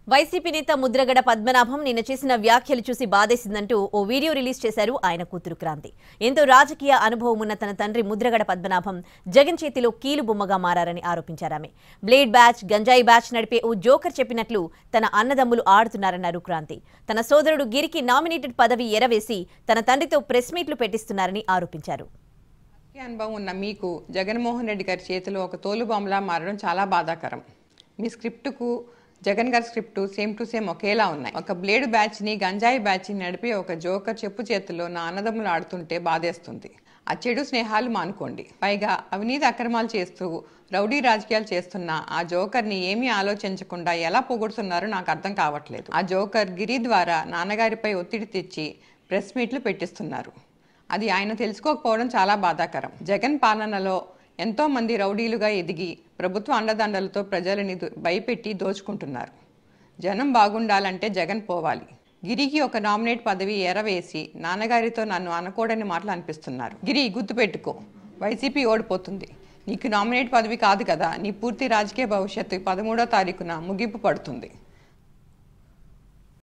YCP నేత ముద్రగడ పద్మనాభం నిన్న చేసిన వ్యాఖ్యలు చూసి బాధేసిందంటూ ఓ వీడియో రిలీజ్ చేశారు ఆయన కూతురు క్రాంతి. ఎంతో రాజకీయ అనుభవం ఉన్న తన తండ్రి ముద్రగడ పద్మనాభం జగన్ చేతిలో కీలు బొమ్మగా మారారని ఆరోపించారామె. బ్లేడ్ బ్యాచ్, గంజాయి బ్యాచ్ నడిపే ఓ జోకర్ చెప్పినట్లు తన అన్నదమ్ములు ఆడుతున్నారన్నారు క్రాంతి. తన సోదరుడు గిరికి నామినేటెడ్ పదవి ఎరవేసి తన తండ్రితో ప్రెస్ మీట్లు పెట్టిస్తున్నారని ఆరోపించారు. అనుభవం ఉన్న మీకు జగన్మోహన్ రెడ్డి గారి చేతిలో ఒక తోలుబొమ్మలా మారడం చాలా బాధాకరం. మీ స్క్రిప్టుకు జగన్ గారి స్క్రిప్టు సేమ్ టు సేమ్ ఒకేలా ఉన్నాయి. ఒక బ్లేడ్ బ్యాచ్ని, గంజాయి బ్యాచ్ని నడిపి ఒక జోకర్ చెప్పు చేతిలో నా అన్నదమ్ములు ఆడుతుంటే బాధేస్తుంది. ఆ చెడు స్నేహాలు మానుకోండి. పైగా అవినీతి అక్రమాలు చేస్తూ రౌడీ రాజకీయాలు చేస్తున్న ఆ జోకర్ని ఏమీ ఆలోచించకుండా ఎలా పొగుడుతున్నారో నాకు అర్థం కావట్లేదు. ఆ జోకర్ గిరి ద్వారా నాన్నగారిపై ఒత్తిడి తెచ్చి ప్రెస్ మీట్లు పెట్టిస్తున్నారు. అది ఆయన తెలుసుకోకపోవడం చాలా బాధాకరం. జగన్ పాలనలో ఎంతో మంది రౌడీలుగా ఎదిగి ప్రభుత్వ అండదండలతో ప్రజలని భయపెట్టి దోచుకుంటున్నారు. జనం బాగుండాలంటే జగన్ పోవాలి. గిరికి ఒక నామినేట్ పదవి ఎరవేసి నాన్నగారితో నన్ను అనకూడని మాటలు అనిపిస్తున్నారు. గిరి, గుర్తుపెట్టుకో, వైసీపీ ఓడిపోతుంది. నీకు నామినేట్ పదవి కాదు కదా, నీ పూర్తి రాజకీయ భవిష్యత్తు 13వ తారీఖున ముగింపు పడుతుంది.